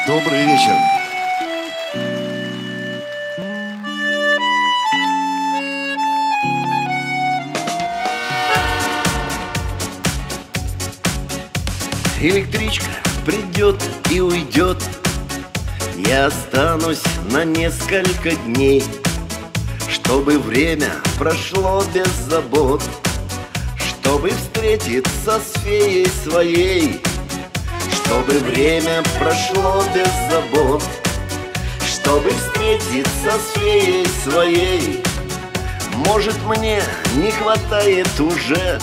Добрый вечер. Электричка придет и уйдет. Я останусь на несколько дней, чтобы время прошло без забот, чтобы встретиться с феей своей. Чтобы время прошло без забот, чтобы встретиться с феей своей. Может, мне не хватает уже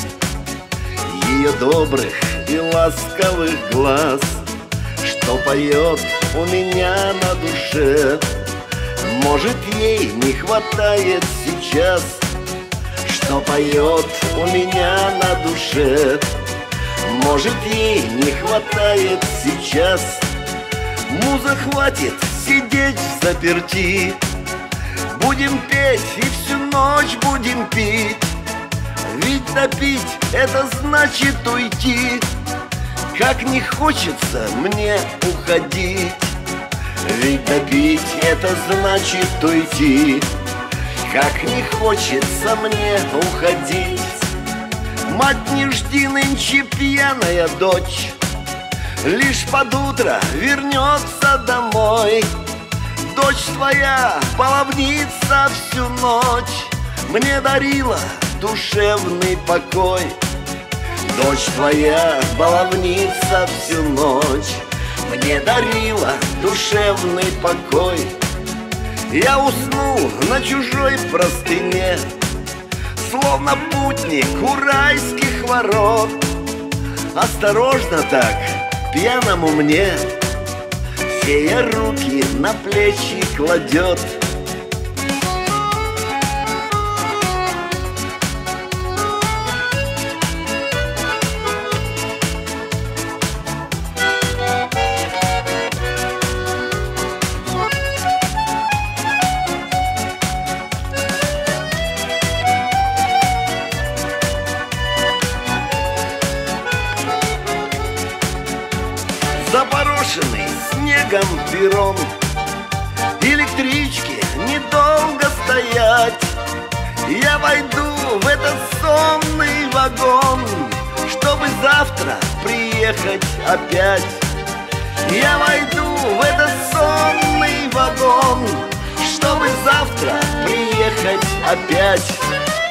ее добрых и ласковых глаз, что поет у меня на душе. Может, ей не хватает сейчас, что поет у меня на душе. Может, ей не хватает сейчас. Муза, хватит сидеть взаперти. Будем петь и всю ночь будем пить. Ведь допить — это значит уйти. Как не хочется мне уходить. Ведь допить — это значит уйти. Как не хочется мне уходить. Мать, не жди нынче, пьяная дочь, лишь под утро вернется домой. Дочь твоя баловница всю ночь мне дарила душевный покой. Дочь твоя баловница всю ночь мне дарила душевный покой. Я уснул на чужой простыне, словно путник у райских ворот. Осторожно так, пьяному мне, фея руки на плечи кладет. Запорошенный снегом перрон, электричке недолго стоять. Я войду в этот сонный вагон, чтобы завтра приехать опять. Я войду в этот сонный вагон, чтобы завтра приехать опять.